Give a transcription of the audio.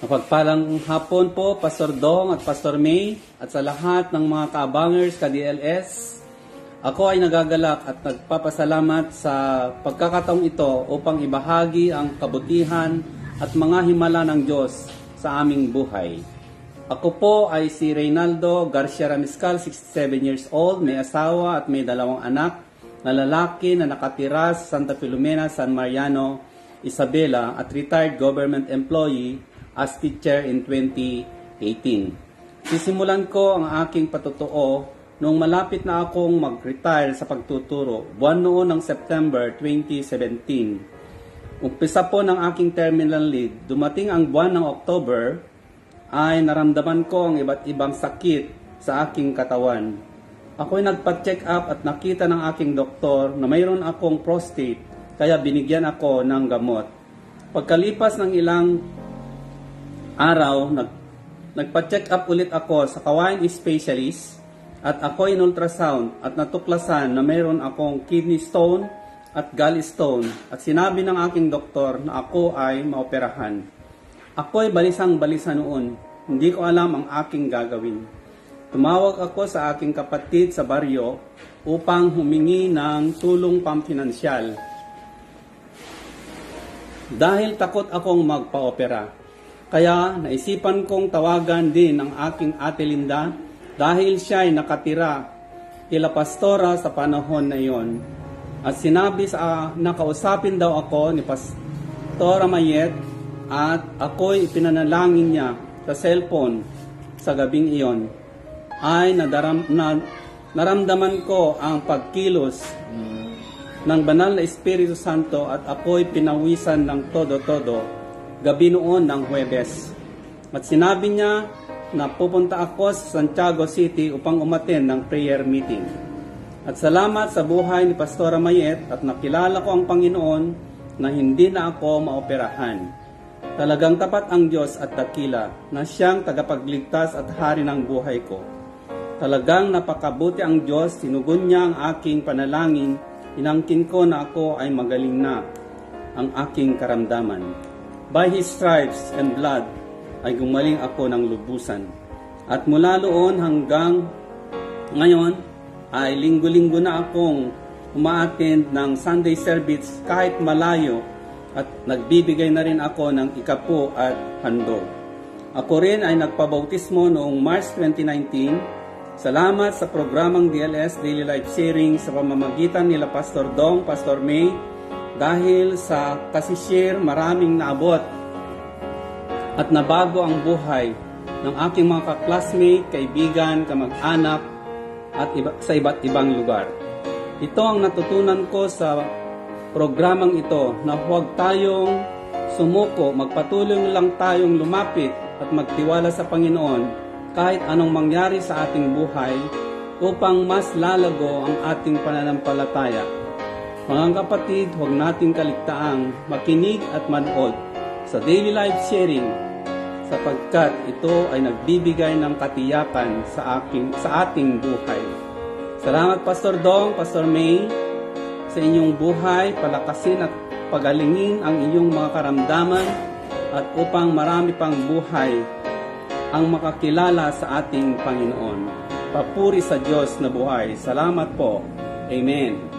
Mapagpalang hapon po, Pastor Dong at Pastor May, at sa lahat ng mga kaabangers ka-DLS. Ako ay nagagalak at nagpapasalamat sa pagkakataong ito upang ibahagi ang kabutihan at mga himala ng Diyos sa aming buhay. Ako po ay si Reynaldo Garcia Ramiscal, 67 years old, may asawa at may 2 anak na lalaki na nakatira sa Santa Filomena, San Mariano, Isabela at retired government employee as teacher in 2018. Sisimulan ko ang aking patutuo nung malapit na akong mag-retire sa pagtuturo, buwan noon ng September 2017. Umpisa po ng aking terminal leave, dumating ang buwan ng October, ay naramdaman ko ang iba't ibang sakit sa aking katawan. Ako'y nagpa-check up at nakita ng aking doktor na mayroon akong prostate, kaya binigyan ako ng gamot. Pagkalipas ng ilang araw, nagpa-check up ulit ako sa kawain specialist at ako in ultrasound at natuklasan na mayroon akong kidney stone at gallstone at sinabi ng aking doktor na ako ay maoperahan. Ako ay balisang-balisa noon, hindi ko alam ang aking gagawin. Tumawag ako sa aking kapatid sa baryo upang humingi ng tulong pampinansyal. Dahil takot akong magpa-opera. Kaya naisipan kong tawagan din ang aking ate Linda dahil siya ay nakatira kila pastora sa panahon na iyon. At sinabi sa nakausapin daw ako ni Pastora Mayet at ako'y ipinanalangin niya sa cellphone sa gabing iyon. Ay naramdaman ko ang pagkilos ng banal na Espiritu Santo at ako'y pinawisan ng todo-todo gabi noon ng Huwebes. At sinabi niya na pupunta ako sa Santiago City upang umattend ng prayer meeting. At salamat sa buhay ni Pastora Mayet at nakilala ko ang Panginoon na hindi na ako maoperahan. Talagang tapat ang Diyos at dakila na siyang tagapagligtas at hari ng buhay ko. Talagang napakabuti ang Diyos, sinugon niya ang aking panalangin, inangkin ko na ako ay magaling na ang aking karamdaman. By His stripes and blood ay gumaling ako ng lubusan. At mula noon hanggang ngayon ay linggo-linggo na akong umaattend ng Sunday service kahit malayo at nagbibigay na rin ako ng ikapo at handog. Ako rin ay nagpabautismo noong March 2019. Salamat sa programang DLS Daily Life Sharing sa pamamagitan nila Pastor Dong, Pastor May. Dahil sa kasishare, maraming naabot at nabago ang buhay ng aking mga kaklasmate, kaibigan, kamag-anak at sa iba't ibang lugar. Ito ang natutunan ko sa programang ito na huwag tayong sumuko, magpatuloy lang tayong lumapit at magtiwala sa Panginoon kahit anong mangyari sa ating buhay upang mas lalago ang ating pananampalataya. Mga kapatid, huwag nating kaligtaang makinig at manood sa Daily Life Sharing sapagkat ito ay nagbibigay ng katiyakan sa ating buhay. Salamat Pastor Dong, Pastor May, sa inyong buhay, palakasin at pagalingin ang iyong mga karamdaman at upang marami pang buhay ang makakilala sa ating Panginoon. Papuri sa Diyos na buhay. Salamat po. Amen.